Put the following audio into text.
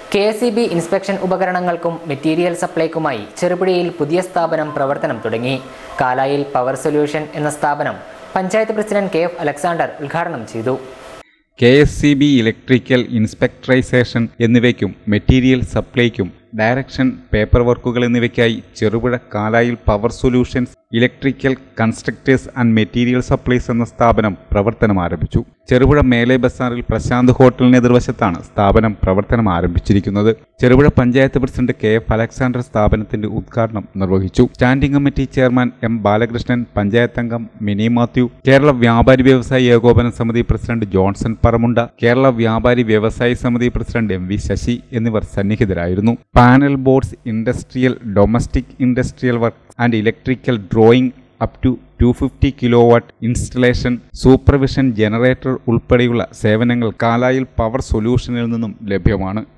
KSEB inspection ഉപകരണങ്ങൾക്കും material സപ്ലൈക്കുമായി ചെറുപുഴയിൽ പുതിയ സ്ഥാപനം പ്രവർത്തനം തുടങ്ങി. കാലായിൽ പവർ സൊല്യൂഷൻ എന്ന സ്ഥാപനം പഞ്ചായത്ത് പ്രസിഡന്റ് KF അലക്സാണ്ടർ ഉദ്ഘാടനം ചെയ്തു. KSEB ഇലക്ട്രിക്കൽ ഇൻസ്പെക്ടറൈസേഷൻ എന്നിവയ്ക്കും മെറ്റീരിയൽ സപ്ലൈക്കും ഡയറക്ഷൻ പേപ്പർ വർക്കുകൾ എന്നിവയ്ക്കായി Cherupuzha Kalayil power solutions electrical constructors and material supplies എന്ന സ്ഥാപനം പ്രവർത്തനം ആരംഭിച്ചു. ചെറുപുഴ മേലെ ബസാറിൽ പ്രശാന്ത് ഹോട്ടലിന് എതിർവശത്താണ് സ്ഥാപനം പ്രവർത്തനം ആരംഭിച്ചിരിക്കുന്നത്. Cherupuzha panchayat president KF Alexander സ്ഥാപനത്തിന്റെ ഉദ്ഘാടനം നിർവഹിച്ചു. Standing committee chairman M Balakrishnan, panchayat അംഗം മിനി മാത്യു, കേരള വ്യാപാരി വ്യവസായി ഏകോപന സമിതി പ്രസിഡന്റ് ജോൺസൺ പറമുണ്ട, കേരള വ്യാപാരി വ്യവസായി സമിതി പ്രസിഡന്റ് MV ശശി എന്നിവർ സന്നിഹിതരായിരുന്നു. Panel boards, industrial, domestic industrial work and electrical drawing up to 250 kilowatt installation, supervision, generator ഉൾപ്പെടെയുള്ള സേവനങ്ങൾ കാലായിൽ പവർ സൊല്യൂഷനിൽ നിന്നും ലഭ്യമാണ്.